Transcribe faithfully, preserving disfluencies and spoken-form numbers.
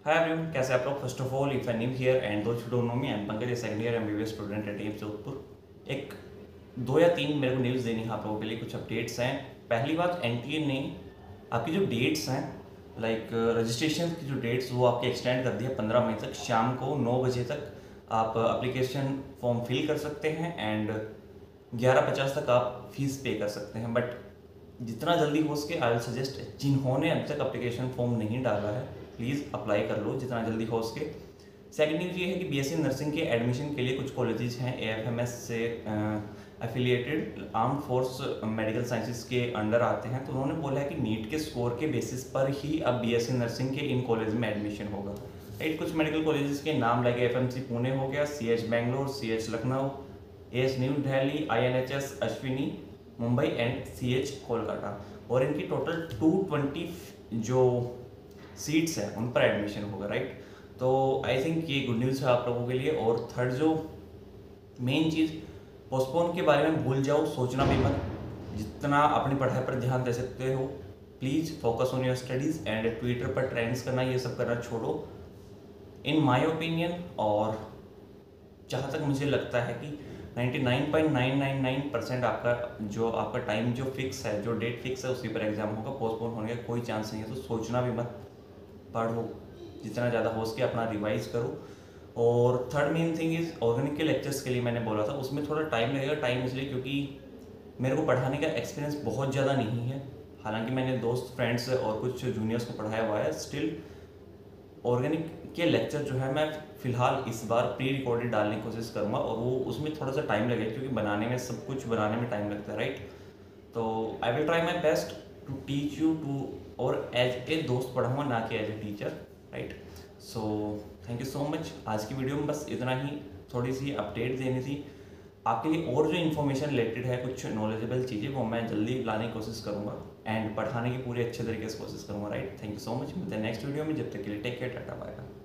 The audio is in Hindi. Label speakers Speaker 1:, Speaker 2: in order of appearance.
Speaker 1: हाय एवरीवन, कैसे आप लोग। First of all, if I new here and those who don't know me, I am Pankaj, a second year MBBS student at AIIMS Jodhpur. एक दो या तीन मेरे को न्यूज़ देनी है आप लोगों के लिए, कुछ अपडेट्स हैं। पहली बात, एनटीए ने आपकी जो डेट्स हैं, लाइक रजिस्ट्रेशन की जो डेट्स, वो आपकी एक्सटेंड कर दी है पंद्रह मई तक। शाम को नौ बजे तक आप अप्लीकेशन फॉर्म फिल कर सकते हैं एंड ग्यारह पचास तक आप फीस पे कर सकते हैं। बट जितना जल्दी हो सके, आई विल सजेस्ट, जिन्होंने अभी तक अप्लीकेशन फॉर्म नहीं डाला है, प्लीज़ अप्लाई कर लो जितना जल्दी हो सके। सेकंड न्यूज़ ये है कि बीएससी नर्सिंग के एडमिशन के लिए कुछ कॉलेजेस हैं एएफएमएस से affiliated, arm force medical sciences के अंडर आते हैं। तो उन्होंने बोला है कि नीट के स्कोर के बेसिस पर ही अब बीएससी नर्सिंग के इन कॉलेज में एडमिशन होगा। राइट, कुछ मेडिकल कॉलेजेस के नाम लाइक एफएमसी पुणे हो गया, CH Bangalore, CH Lucknow, AS New Delhi, INHS Ashwini Mumbai and CH Kolkata. और इनकी टोटल टू ट्वेंटी जो सीट्स हैं उन पर एडमिशन होगा। राइट, तो आई थिंक ये गुड न्यूज़ है आप लोगों के लिए। और थर्ड जो मेन चीज़, पोस्टपोन के बारे में भूल जाओ, सोचना भी मत। जितना अपनी पढ़ाई पर ध्यान दे सकते हो, please focus on your studies and Twitter पर ट्रेंड्स करना, ये सब करना छोड़ो इन माय ओपिनियन। और जहाँ तक मुझे लगता है कि ninety nine point nine nine nine percent आपका जो आपका टाइम जो फिक्स है, जो डेट फिक्स है, उसी पर एग्जाम होगा। पोस्टपोन होने का कोई चांस नहीं है। तो सोचना भी मत, पढ़ो जितना ज़्यादा हो सके, अपना रिवाइज करो। और third main thing is, organic के लेक्चर्स के लिए मैंने बोला था, उसमें थोड़ा टाइम लगेगा। टाइम इसलिए क्योंकि मेरे को पढ़ाने का एक्सपीरियंस बहुत ज़्यादा नहीं है। हालांकि मैंने दोस्त, फ्रेंड्स और कुछ जूनियर्स को पढ़ाया हुआ है, स्टिल ऑर्गेनिक के लेक्चर जो है मैं फ़िलहाल इस बार प्री रिकॉर्डेड डालने की कोशिश करूँगा। और वो उसमें थोड़ा सा टाइम लगेगा क्योंकि बनाने में, सब कुछ बनाने में टाइम लगता है। राइट, तो I will try my best to teach you too, और एज ए दोस्त पढ़ाऊँगा, ना कि as a teacher. Right, so thank you so much. आज की वीडियो में बस इतना ही, थोड़ी सी अपडेट देनी थी आपके लिए। और जो इन्फॉर्मेशन रिलेटेड है, कुछ नॉलेजेबल चीज़ें, वो मैं जल्दी लाने की कोशिश करूँगा एंड पढ़ाने की पूरी अच्छे तरीके से कोशिश करूँगा। Right, thank you so much. मिलते हैं नेक्स्ट वीडियो में, जब तक के लिए टेक केयर, टाटा बाय।